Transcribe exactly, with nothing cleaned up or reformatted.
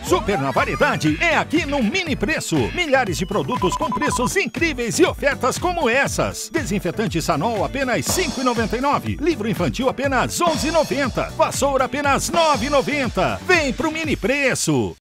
Super na variedade é aqui no Mini Preço. Milhares de produtos com preços incríveis e ofertas como essas. Desinfetante Sanol apenas cinco reais e noventa e nove centavos. Livro infantil apenas onze reais e noventa centavos. Vassoura apenas nove reais e noventa centavos. Vem pro Mini Preço.